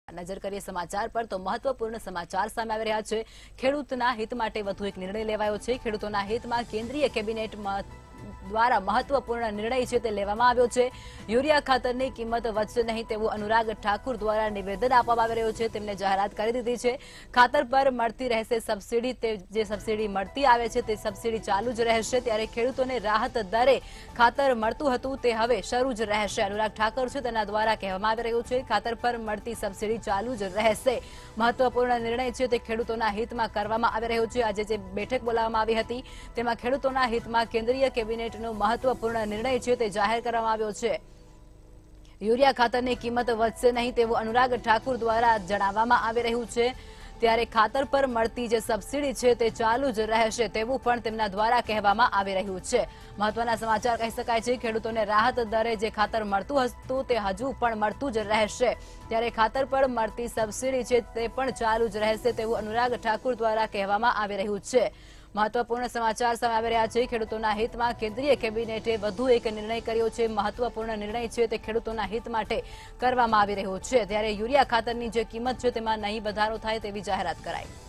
નજર કરીએ સમાચાર પર તો મહત્વપૂર્ણ સમાચાર સામે આવી રહ્યા છે। ખેડૂતના હિત માટે વધુ એક નિર્ણય લેવાયો છે। ખેડૂતોના હિતમાં કેન્દ્રીય કેબિનેટમાં દ્વારા મહત્વપૂર્ણ નિર્ણય છે તે લેવામાં આવ્યો છે। યુરિયા ખાતરની કિંમત વધશે નહીં તેવું અનુરાગ ઠાકુર દ્વારા નિવેદન આપવામાં આવી રહ્યું છે। તેમને જાહેરાત કરી દીધી છે। ખાતર પર મળતી રહેશે સબસિડી, તે જે સબસિડી મળતી આવે છે તે સબસિડી ચાલુ જ રહેશે। ત્યારે ખેડૂતોને રાહત દરે ખાતર મળતું હતું તે હવે શરૂ જ રહેશે। અનુરાગ ઠાકુર છે તેના દ્વારા કહેવામાં આવી રહ્યું છે ખાતર પર મળતી સબસિડી ચાલુ જ રહેશે। મહત્વપૂર્ણ નિર્ણય છે તે ખેડૂતોના હિતમાં કરવામાં આવી રહ્યો છે। આજે જે બેઠક બોલાવવામાં આવી હતી તેમાં ખેડૂતોના હિતમાં કેન્દ્રીય કેબિનેટનો મહત્વપૂર્ણ નિર્ણય છે તે જાહેર કરવામાં આવ્યો છે। યુરિયા ખાતરની કિંમત વધશે નહીં તેવું અનુરાગ ઠાકુર દ્વારા જણાવવામાં આવી રહ્યું છે। ત્યારે ખાતર પર મળતી જે સબસિડી છે તે ચાલુ જ રહેશે તેવું પણ તેમના દ્વારા કહેવામાં આવી રહ્યું છે। મહત્વના સમાચાર કહી શકાય છે। ખેડૂતોને રાહત દરે જે ખાતર મળતું હતું તે હજુ પણ મળતું જ રહેશે। ત્યારે ખાતર પર મળતી સબસિડી છે તે પણ ચાલુ જ રહેશે તેવું અનુરાગ ઠાકુર દ્વારા કહેવામાં આવી રહ્યું છે। મહત્વપૂર્ણ સમાચાર સામે આવી રહ્યા છે। ખેડૂતોના હિતમાં કેન્દ્રીય કેબિનેટે વધુ એક નિર્ણય કર્યો છે। મહત્વપૂર્ણ નિર્ણય છે તે ખેડૂતોના હિત માટે કરવામાં આવી રહ્યો છે। ત્યારે યુરિયા ખાતરની જે કિંમત છે તેમાં નહીં વધારો થાય તેવી જાહેરાત કરાઈ।